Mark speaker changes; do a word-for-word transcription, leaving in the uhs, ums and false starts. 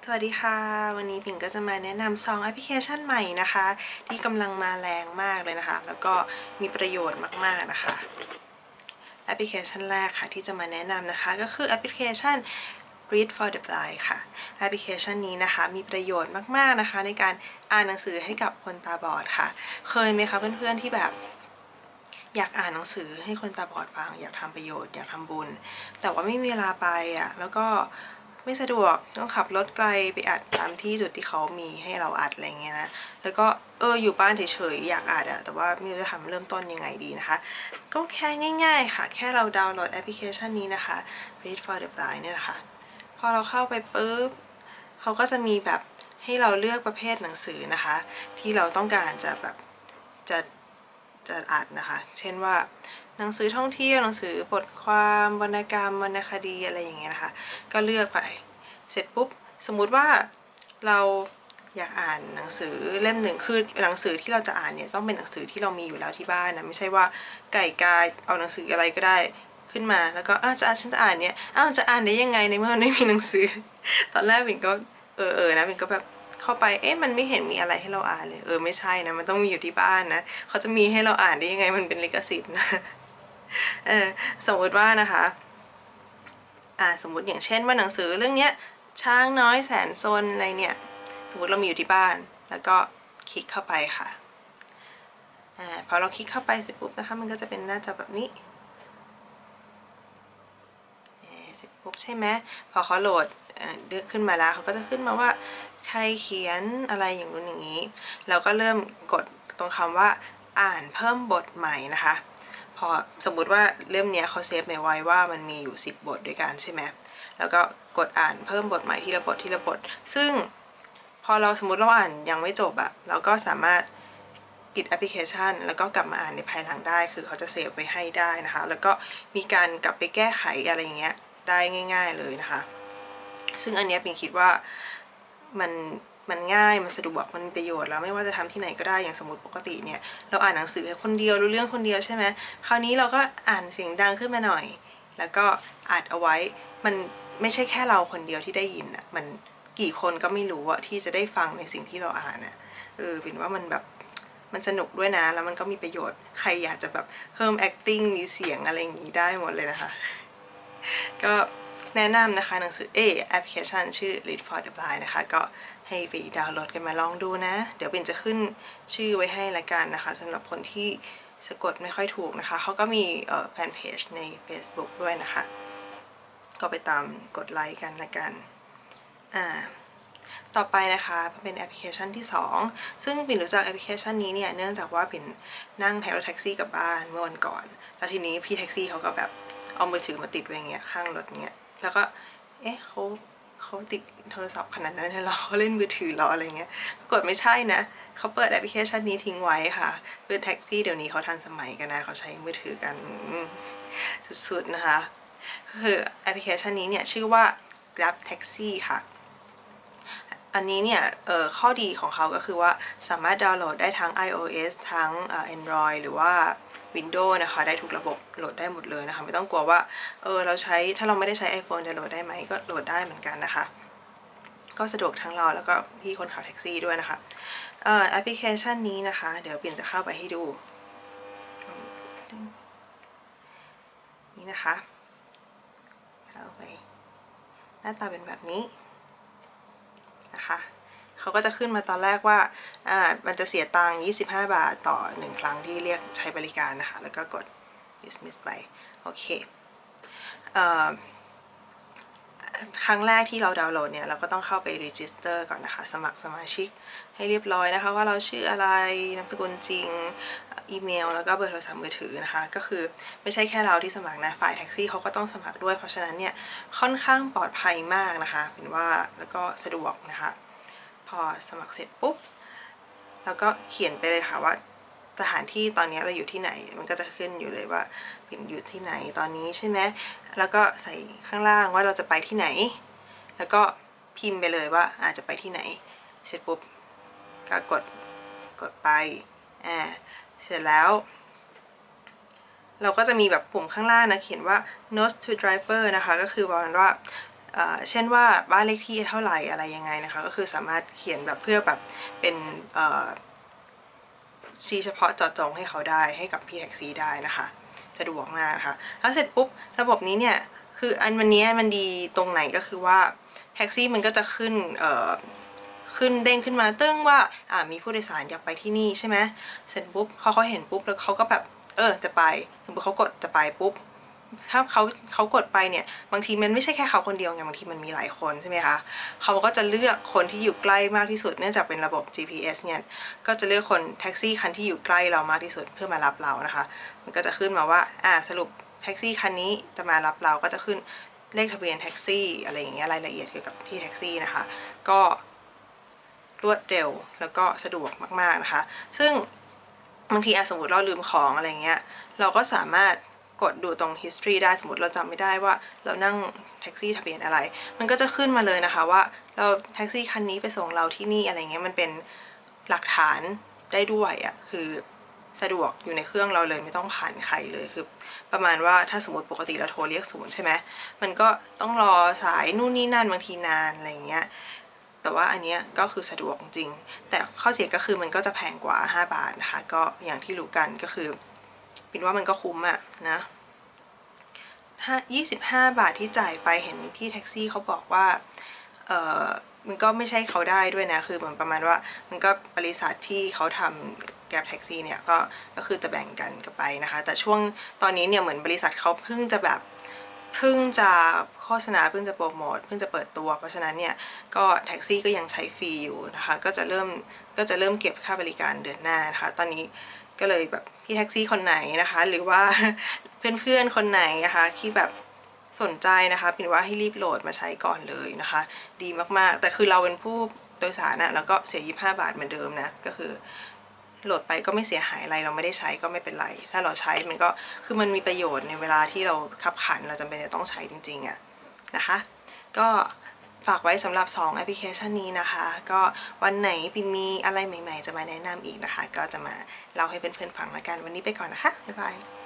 Speaker 1: สวัสดีค่ะวันนี้ปิ่นก็จะมาแนะนำสองแอปพลิเคชันใหม่นะคะที่กำลังมาแรงมากเลยนะคะแล้วก็มีประโยชน์มากๆนะคะแอปพลิเคชันแรกค่ะที่จะมาแนะนำนะคะก็คือแอปพลิเคชัน Read for the Blind ค่ะแอปพลิเคชันนี้นะคะมีประโยชน์มากๆนะคะในการอ่านหนังสือให้กับคนตาบอดค่ะเคยไหมคะเพื่อนๆที่แบบอยากอ่านหนังสือให้คนตาบอดฟังอยากทำประโยชน์อยากทำบุญแต่ว่าไม่มีเวลาไปอ่ะแล้วก็ไม่สะดวกต้องขับรถไกลไปอัดตามที่จุดที่เขามีให้เราอัดอะไรเงี้ยนะแล้วก็เอออยู่บ้านเฉยๆอยากอัดอะแต่ว่าไม่รู้จะทำเริ่มต้นยังไงดีนะคะก็แค่ง่ายๆค่ะแค่เราดาวน์โหลดแอปพลิเคชันนี้นะคะ Read for the Blind เนี่ยนะคะพอเราเข้าไปปุ๊บเขาก็จะมีแบบให้เราเลือกประเภทหนังสือนะคะที่เราต้องการจะแบบจะจะอ่านนะคะเช่นว่าหนังสือท่องเที่ยวหนังสือบทความวรรณกรรมวรรณคดีอะไรอย่างเงี้ยนะคะก็เลือกไปเสร็จปุ๊บสมมุติว่าเราอยากอ่านหนังสือเล่มหนึ่งคือหนังสือที่เราจะอ่านเนี่ยต้องเป็นหนังสือที่เรามีอยู่แล้วที่บ้านนะไม่ใช่ว่าไก่กาเอาหนังสืออะไรก็ได้ขึ้นมาแล้วก็อ้าวจะอ่านฉันจะอ่านเนี่ยอ้าวจะอ่านได้ยังไงในเมื่อมันไม่มีหนังสือตอนแรกบิ่งก็เออเออนะบิ่งก็แบบเข้าไปเอ๊ะมันไม่เห็นมีอะไรให้เราอ่านเลยเออไม่ใช่นะมันต้องมีอยู่ที่บ้านนะเขาจะมีให้เราอ่านได้ยังไงมันเป็นลิขสิทธิ์นะเออสมมติว่านะคะอ่าสมมติอย่างเช่นว่าหนังสือเรื่องเนี้ยช้างน้อยแสนซนอะไรเนี่ยสมมติเรามีอยู่ที่บ้านแล้วก็คลิกเข้าไปค่ะอ่าพอเราคลิกเข้าไปเสร็จปุ๊บนะคะมันก็จะเป็นหน้าจอแบบนี้เสร็จปุ๊บใช่ไหมพอเขาโหลดเลือกขึ้นมาแล้วเขาก็จะขึ้นมาว่าใครเขียนอะไรอย่างนู้นอย่างนี้เราก็เริ่มกดตรงคำว่าอ่านเพิ่มบทใหม่นะคะพอสมมุติว่าเล่มนี้เขาเซฟไว้ว่ามันมีอยู่สิบบทด้วยกันใช่ไหมแล้วก็กดอ่านเพิ่มบทใหม่ทีละบททีละบทซึ่งพอเราสมมติเราอ่านยังไม่จบอะเราก็สามารถปิดแอปพลิเคชันแล้วก็กลับมาอ่านในภายหลังได้คือเขาจะเซฟไว้ให้ได้นะคะแล้วก็มีการกลับไปแก้ไขอะไรอย่างเงี้ยได้ง่ายๆเลยนะคะซึ่งอันนี้ปิงคิดว่ามันมันง่ายมันสะดวกมันมีประโยชน์แล้วไม่ว่าจะทำที่ไหนก็ได้อย่างสมมติปกติเนี่ยเราอ่านหนังสือคนเดียวรู้เรื่องคนเดียวใช่ไหมคราวนี้เราก็อ่านเสียงดังขึ้นมาหน่อยแล้วก็อัดเอาไว้มันไม่ใช่แค่เราคนเดียวที่ได้ยินอ่ะมันกี่คนก็ไม่รู้อะที่จะได้ฟังในสิ่งที่เราอ่านอะเออเป็นว่ามันแบบมันสนุกด้วยนะแล้วมันก็มีประโยชน์ใครอยากจะแบบเพิ่ม acting มีเสียงอะไรอย่างนี้ได้หมดเลยนะคะก็แนะนำนะคะหนังสือเอแอปพลิเคชันชื่อ Read for the Blind นะคะก็ให้ไปดาวน์โหลดกันมาลองดูนะเดี๋ยวเป็นจะขึ้นชื่อไว้ให้ละกันนะคะสำหรับคนที่สะกดไม่ค่อยถูกนะคะเขาก็มีแฟนเพจใน Facebook ด้วยนะคะก็ไปตามกดไลค์กันละกันอ่าต่อไปนะคะเป็นแอปพลิเคชันที่สองซึ่งปิ่นรู้จักแอปพลิเคชันนี้เนี่ยเนื่องจากว่าปิ่นนั่งรถแท็กซี่กลับบ้านเมื่อวันก่อนแล้วทีนี้พี่แท็กซี่เขาก็แบบเอามือถือมาติดไว้อย่างเงี้ยข้างรถเงี้ยแล้วก็เอ๊ะเขาเขาติดโทรศัพท์ขนาดนั้นเลยเหรอเขาเล่นมือถือเหรออะไรเงี้ยปรากฏไม่ใช่นะเขาเปิดแอปพลิเคชันนี้ทิ้งไว้ค่ะเพื่อแท็กซี่เดี๋ยวนี้เขาทันสมัยกันนะเขาใช้มือถือกันสุดๆนะคะคือแอปพลิเคชันนี้เนี่ยชื่อว่า Grab Taxi ค่ะอันนี้เนี่ยข้อดีของเขาก็คือว่าสามารถดาวน์โหลดได้ทั้ง iOS ทั้ง Android หรือว่า Windows นะคะได้ทุกระบบโหลดได้หมดเลยนะคะไม่ต้องกลัวว่าเออเราใช้ถ้าเราไม่ได้ใช้ iPhone จะโหลดได้ไหมก็โหลดได้เหมือนกันนะคะก็สะดวกทั้งเราแล้วก็พี่คนขับแท็กซี่ด้วยนะคะแอปพลิเคชันนี้นะคะเดี๋ยวเปลี่ยนจะเข้าไปให้ดูนี่นะคะเข้าไปหน้าตาเป็นแบบนี้นะคะเขาก็จะขึ้นมาตอนแรกว่าอ่ามันจะเสียตังค์ยี่สิบห้าบาทต่อหนึ่งครั้งที่เรียกใช้บริการนะคะแล้วก็กด dismiss ไปโอเคครั้งแรกที่เราดาวน์โหลดเนี่ยเราก็ต้องเข้าไป register ก่อนนะคะสมัครสมาชิกให้เรียบร้อยนะคะว่าเราชื่ออะไรนามสกุลจริงอีเมลแล้วก็เบอร์โทรศัพท์มือถือนะคะก็คือไม่ใช่แค่เราที่สมัครนะฝ่ายแท็กซี่เขาก็ต้องสมัครด้วยเพราะฉะนั้นเนี่ยค่อนข้างปลอดภัยมากนะคะเป็นว่าแล้วก็สะดวกนะคะพอสมัครเสร็จปุ๊บแล้วก็เขียนไปเลยค่ะว่าสถานที่ตอนนี้เราอยู่ที่ไหนมันก็จะขึ้นอยู่เลยว่าเป็นอยู่ที่ไหนตอนนี้ใช่ไหมแล้วก็ใส่ข้างล่างว่าเราจะไปที่ไหนแล้วก็พิมพ์ไปเลยว่าอาจจะไปที่ไหนเสร็จปุ๊บก็กดกดไปอ่าเสร็จแล้วเราก็จะมีแบบปุ่มข้างล่างนะเขียนว่า note to driver นะคะก็คือประมาณว่าเช่นว่าบ้านเลขที่เท่าไหร่อะไรยังไงนะคะก็คือสามารถเขียนแบบเพื่อแบบเป็นชี้เฉพาะเจาะจงให้เขาได้ให้กับพี่แท็กซี่ได้นะคะสะดวกมากนะคะแล้วเสร็จปุ๊บระบบนี้เนี่ยคืออันวันนี้มันดีตรงไหนก็คือว่าแท็กซี่มันก็จะขึ้นเอ่อขึ้นเด้งขึ้นมาตึ้งว่าอ่ามีผู้โดยสารอยากไปที่นี่ใช่ไหมเสร็จปุ๊บพอเขาเห็นปุ๊บแล้วเขาก็แบบเออจะไปสมมติเขากดจะไปปุ๊บถ้าเขาเขากดไปเนี่ยบางทีมันไม่ใช่แค่เขาคนเดียวไงบางทีมันมีหลายคนใช่ไหมคะเขาก็จะเลือกคนที่อยู่ใกล้มากที่สุดเนื่องจากเป็นระบบ จี พี เอส เนี่ยก็จะเลือกคนแท็กซี่คันที่อยู่ใกล้เรามากที่สุดเพื่อมารับเรานะคะมันก็จะขึ้นมาว่าอ่าสรุปแท็กซี่คันนี้จะมารับเราก็จะขึ้นเลขทะเบียนแท็กซี่อะไรอย่างเงี้ยรายละเอียดเกี่ยวกับที่แท็กซี่นะคะก็รวดเร็วแล้วก็สะดวกมากๆนะคะซึ่งบางทีสมมติเราลืมของอะไรเงี้ยเราก็สามารถกดดูตรง history ได้สมมติเราจำไม่ได้ว่าเรานั่งแท็กซี่ทะเบียนอะไรมันก็จะขึ้นมาเลยนะคะว่าเราแท็กซี่คันนี้ไปส่งเราที่นี่อะไรเงี้ยมันเป็นหลักฐานได้ด้วยอ่ะคือสะดวกอยู่ในเครื่องเราเลยไม่ต้องผ่านใครเลยคือประมาณว่าถ้าสมมติปกติเราโทรเรียกศูนย์ใช่ไหมมันก็ต้องรอสายนู่นนี่นั่นบางทีนานอะไรเงี้ยแต่ว่าอันนี้ก็คือสะดวกจริงแต่ข้อเสียก็คือมันก็จะแพงกว่าห้าบาทนะคะก็อย่างที่รู้กันก็คือปินว่ามันก็คุ้มอะนะยี่สิบห้าบาทที่จ่ายไปเห็นพี่แท็กซี่เขาบอกว่าเออมันก็ไม่ใช่เขาได้ด้วยนะคือเหมือนประมาณว่ามันก็บริษัทที่เขาทำแกร็บแท็กซี่เนี่ยก็ก็คือจะแบ่งกันกันไปนะคะแต่ช่วงตอนนี้เนี่ยเหมือนบริษัทเขาเพิ่งจะแบบเพิ่งจะโฆษณาเพิ่งจะโปรโมทเพิ่งจะเปิดตัวเพราะฉะนั้นเนี่ยก็แท็กซี่ก็ยังใช้ฟรีอยู่นะคะก็จะเริ่มก็จะเริ่มเก็บค่าบริการเดือนหน้านะคะตอนนี้ก็เลยแบบพี่แท็กซี่คนไหนนะคะหรือว่าเพื่อนๆคนไหนนะคะที่แบบสนใจนะคะปิ่นว่าให้รีบโหลดมาใช้ก่อนเลยนะคะดีมากๆแต่คือเราเป็นผู้โดยสารนะแล้วก็เสียยี่สิบห้าบาทเหมือนเดิมนะก็คือโหลดไปก็ไม่เสียหายอะไรเราไม่ได้ใช้ก็ไม่เป็นไรถ้าเราใช้มันก็คือมันมีประโยชน์ในเวลาที่เราขับขันเราจำเป็นจะต้องใช้จริงๆอ่ะนะคะก็ฝากไว้สำหรับสองแอปพลิเคชันนี้นะคะก็วันไหนปิ่นมีอะไรใหม่ๆจะมาแนะนำอีกนะคะก็จะมาเล่าให้เพื่อนๆฟังละกันวันนี้ไปก่อนนะคะบ๊ายบาย